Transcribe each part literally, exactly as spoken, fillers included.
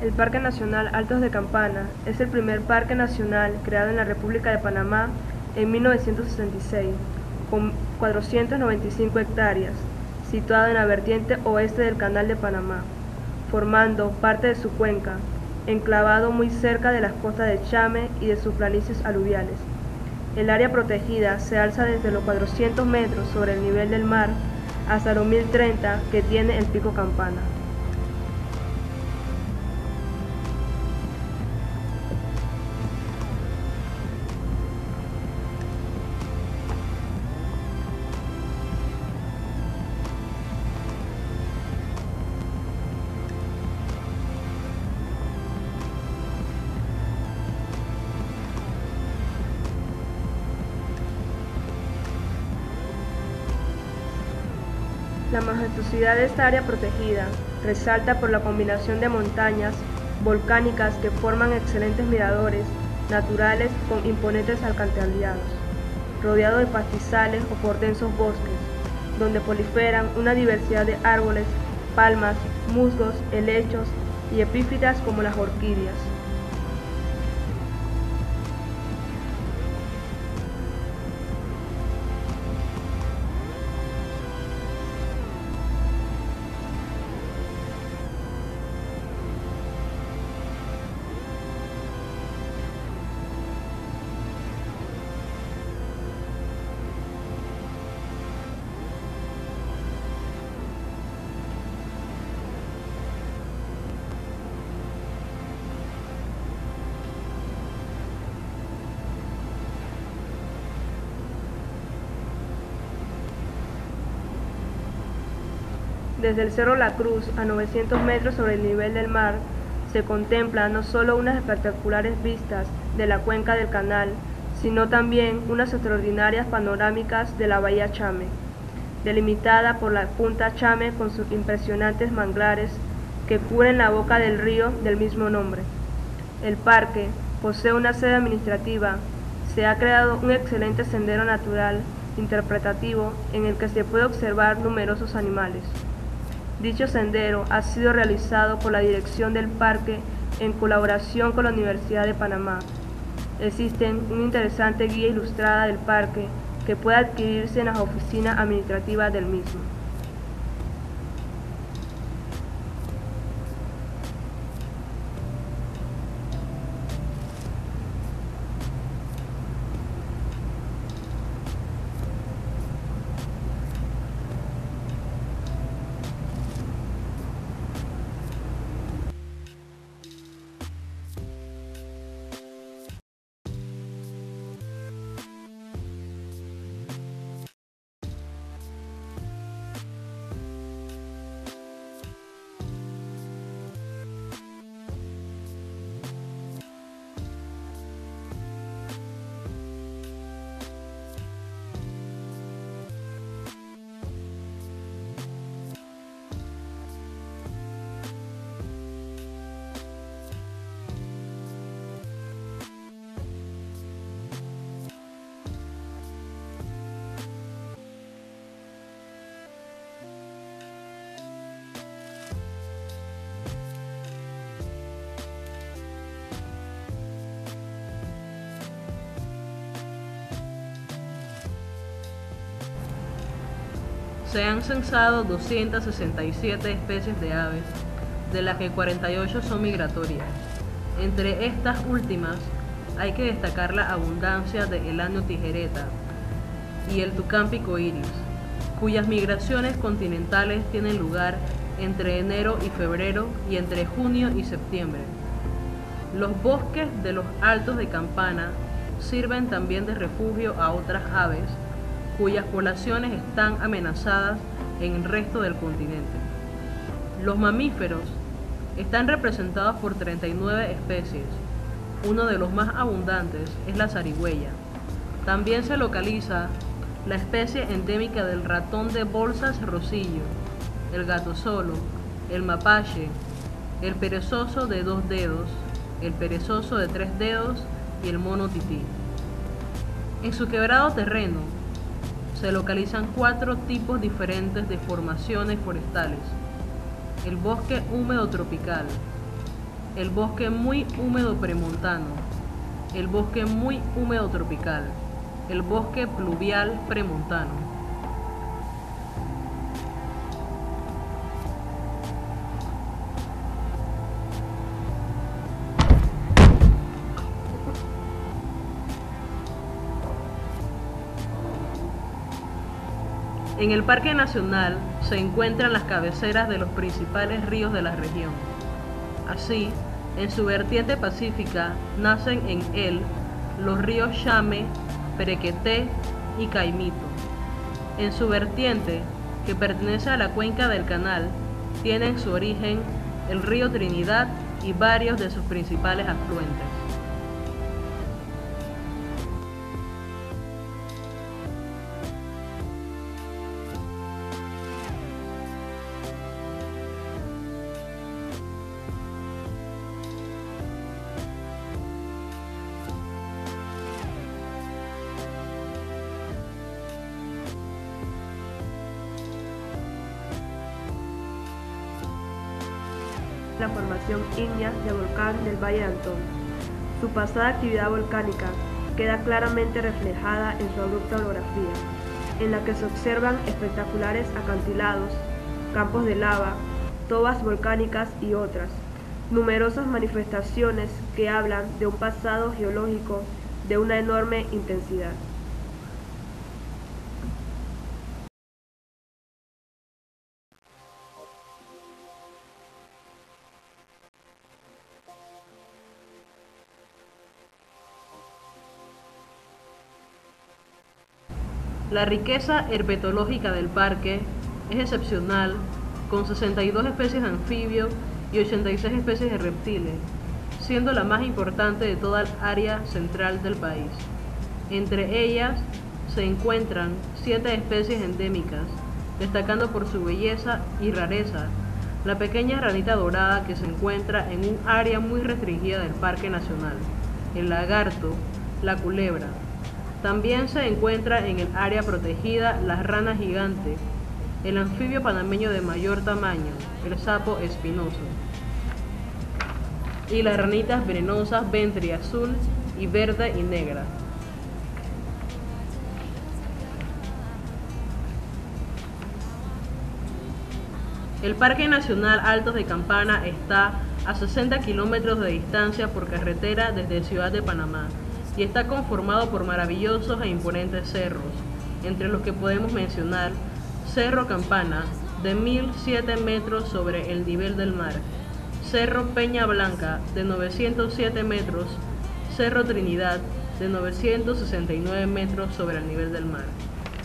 El Parque Nacional Altos de Campana es el primer parque nacional creado en la República de Panamá en mil novecientos sesenta y seis, con cuatrocientas noventa y cinco hectáreas, situado en la vertiente oeste del Canal de Panamá, formando parte de su cuenca, enclavado muy cerca de las costas de Chame y de sus planicies aluviales. El área protegida se alza desde los cuatrocientos metros sobre el nivel del mar hasta los mil treinta que tiene el Pico Campana. La majestuosidad de esta área protegida resalta por la combinación de montañas volcánicas que forman excelentes miradores naturales con imponentes alcantarillados, rodeados de pastizales o por densos bosques, donde proliferan una diversidad de árboles, palmas, musgos, helechos y epífitas como las orquídeas. Desde el Cerro La Cruz, a novecientos metros sobre el nivel del mar, se contemplan no solo unas espectaculares vistas de la cuenca del canal, sino también unas extraordinarias panorámicas de la bahía Chame, delimitada por la punta Chame con sus impresionantes manglares que cubren la boca del río del mismo nombre. El parque posee una sede administrativa. Se ha creado un excelente sendero natural interpretativo en el que se puede observar numerosos animales. Dicho sendero ha sido realizado por la dirección del parque en colaboración con la Universidad de Panamá. Existe una interesante guía ilustrada del parque que puede adquirirse en las oficinas administrativas del mismo. Se han censado doscientas sesenta y siete especies de aves, de las que cuarenta y ocho son migratorias. Entre estas últimas hay que destacar la abundancia de elanio tijereta y el tucán picoiris, cuyas migraciones continentales tienen lugar entre enero y febrero y entre junio y septiembre. Los bosques de los Altos de Campana sirven también de refugio a otras aves, cuyas poblaciones están amenazadas en el resto del continente. Los mamíferos están representados por treinta y nueve especies. Uno de los más abundantes es la zarigüeya. También se localiza la especie endémica del ratón de bolsas rosillo, el gato solo, el mapache, el perezoso de dos dedos, el perezoso de tres dedos y el mono tití. En su quebrado terreno se localizan cuatro tipos diferentes de formaciones forestales: el bosque húmedo tropical, el bosque muy húmedo premontano, el bosque muy húmedo tropical, el bosque pluvial premontano. En el Parque Nacional se encuentran las cabeceras de los principales ríos de la región. Así, en su vertiente pacífica nacen en él los ríos Xame, Perequeté y Caimito. En su vertiente, que pertenece a la cuenca del canal, tienen su origen el río Trinidad y varios de sus principales afluentes. La formación ígnea del volcán del Valle de Antón. Su pasada actividad volcánica queda claramente reflejada en su abrupta orografía, en la que se observan espectaculares acantilados, campos de lava, tobas volcánicas y otras, numerosas manifestaciones que hablan de un pasado geológico de una enorme intensidad. La riqueza herpetológica del parque es excepcional, con sesenta y dos especies de anfibios y ochenta y seis especies de reptiles, siendo la más importante de toda el área central del país. Entre ellas se encuentran siete especies endémicas, destacando por su belleza y rareza la pequeña ranita dorada que se encuentra en un área muy restringida del Parque Nacional, el lagarto, la culebra. También se encuentra en el área protegida la rana gigante, el anfibio panameño de mayor tamaño, el sapo espinoso, y las ranitas venenosas ventri azul y verde y negra. El Parque Nacional Altos de Campana está a sesenta kilómetros de distancia por carretera desde Ciudad de Panamá y está conformado por maravillosos e imponentes cerros, entre los que podemos mencionar Cerro Campana, de mil siete metros sobre el nivel del mar, Cerro Peña Blanca, de novecientos siete metros, Cerro Trinidad, de novecientos sesenta y nueve metros sobre el nivel del mar.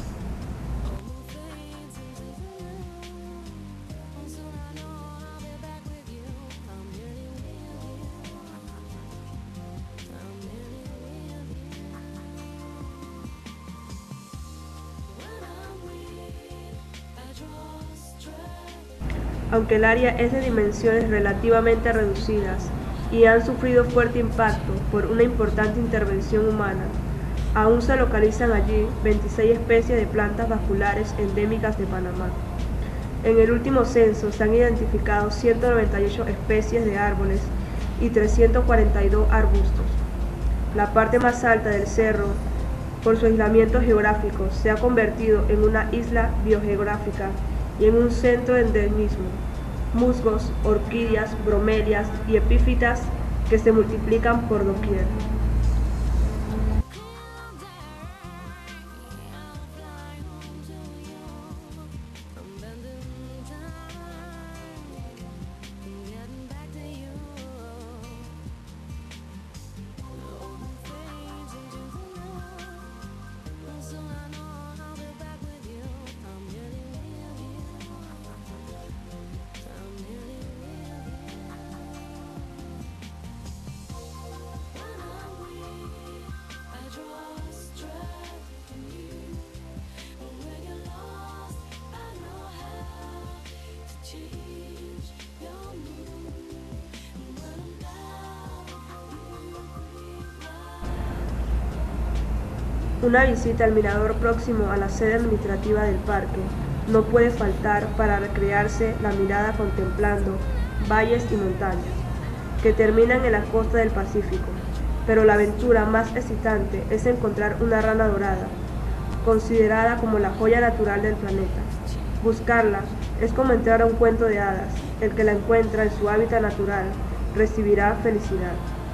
Aunque el área es de dimensiones relativamente reducidas y han sufrido fuerte impacto por una importante intervención humana, aún se localizan allí veintiséis especies de plantas vasculares endémicas de Panamá. En el último censo se han identificado ciento noventa y ocho especies de árboles y trescientos cuarenta y dos arbustos. La parte más alta del cerro, por su aislamiento geográfico, se ha convertido en una isla biogeográfica y en un centro de endemismo, musgos, orquídeas, bromelias y epífitas que se multiplican por doquier. Una visita al mirador próximo a la sede administrativa del parque no puede faltar para recrearse la mirada contemplando valles y montañas. que terminan en la costa del Pacífico, pero la aventura más excitante es encontrar una rana dorada, considerada como la joya natural del planeta. Buscarla es como entrar a un cuento de hadas. El que la encuentra en su hábitat natural recibirá felicidad.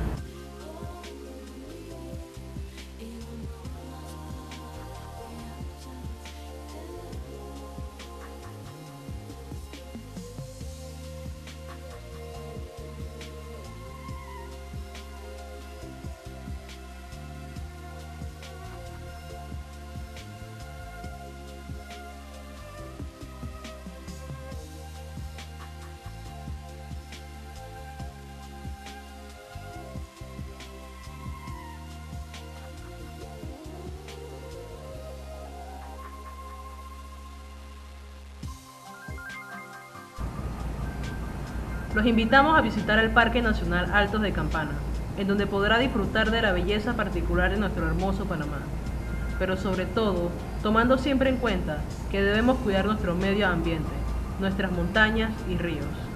Los invitamos a visitar el Parque Nacional Altos de Campana, en donde podrá disfrutar de la belleza particular de nuestro hermoso Panamá, pero sobre todo, tomando siempre en cuenta que debemos cuidar nuestro medio ambiente, nuestras montañas y ríos.